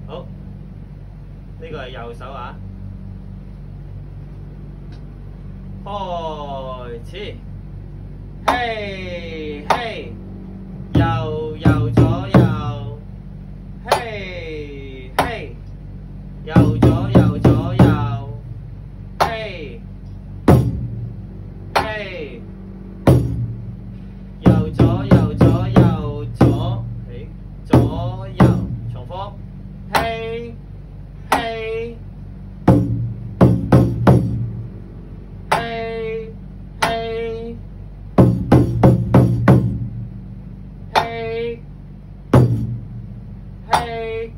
好，呢個係右手啊，開始，嘿嘿，右右左右，嘿嘿，右左右左右，嘿嘿，右左右左右左，誒左右，重複，嘿嘿。嘿嘿嘿嘿，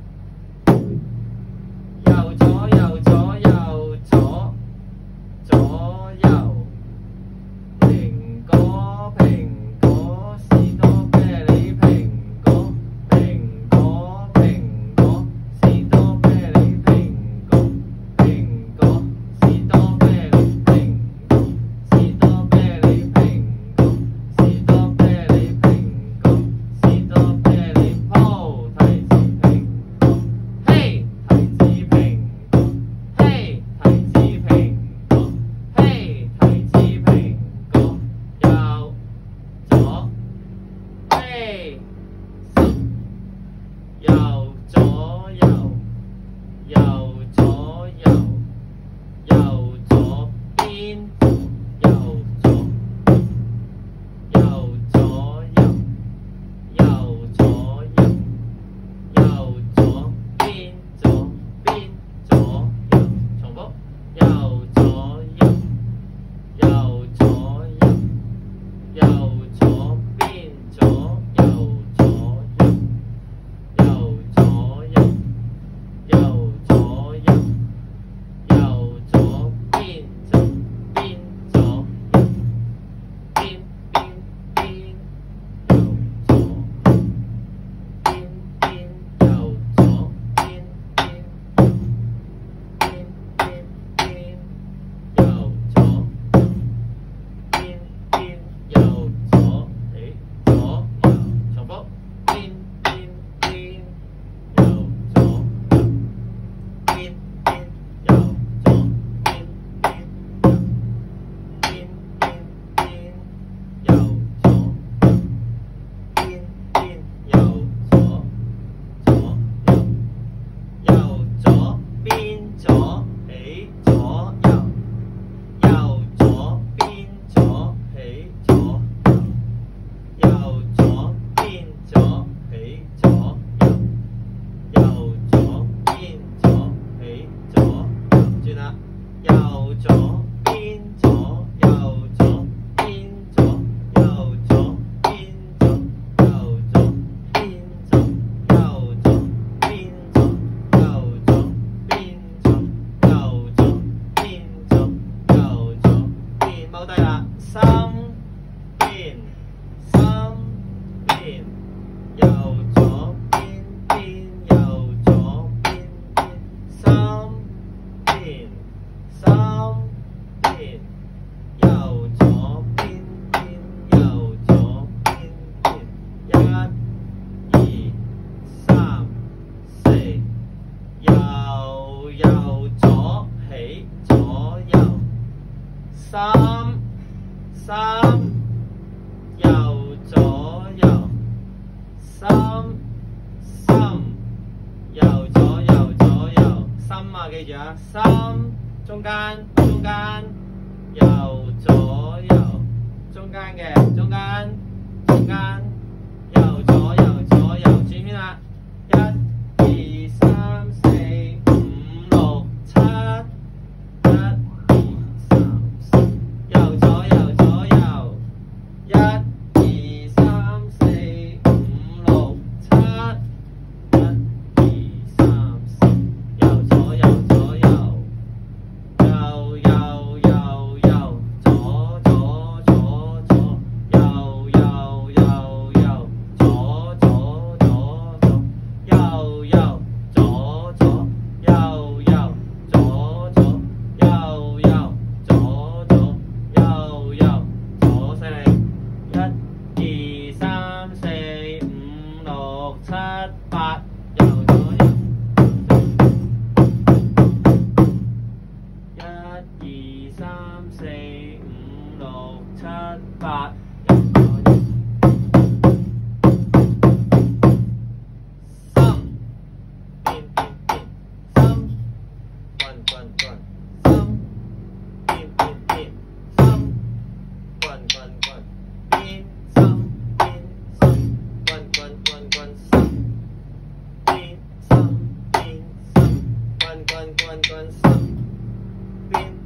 右左右左右左左右，蘋果蘋果士多啤梨蘋果蘋果蘋果士多啤梨蘋果蘋果士多啤梨蘋果士多啤梨蘋果士多啤梨蘋果士多啤梨葡提子蘋果，嘿提子蘋果，嘿提子蘋果，嘿提子蘋果，右左，嘿右左右，右左右，右左邊，右左，右左右，右左右，右左邊，左邊左右，重複，右左右，右左右，右左邊左右左右，右左右，右左右，右左邊左邊左右，邊邊邊，右左，邊邊右左，邊邊右，邊邊邊，右左，邊邊右左，誒左右，重複，邊邊邊，右左右，邊邊右左，邊邊右，邊邊邊，右左，邊邊右左，左右，右左邊左起左右，右左邊左起左右，右左邊左起左右，右左邊左起左右，轉啦，右左邊左，右左邊左，右左邊左，右左邊左，右左邊左，右左邊左，右左邊左，右左邊，踎低啦，心邊心邊，右左邊邊，右左邊邊，心邊心邊，右左邊邊，右左邊邊，一、二、三、四，右右左起左右，三三，右左右，三三，右左右左右，心啊記住啊，心中間中間，右左右，中間嘅中間中間，右左右左右，轉圈啦，一、二、三、四、五、六、七，一、二、三、四，右左右左右，一、二、三、四、五、六、七，一、二、三、四，右左右左右，右右右右，左左左左，右右右右，左左左左， 关关关上边。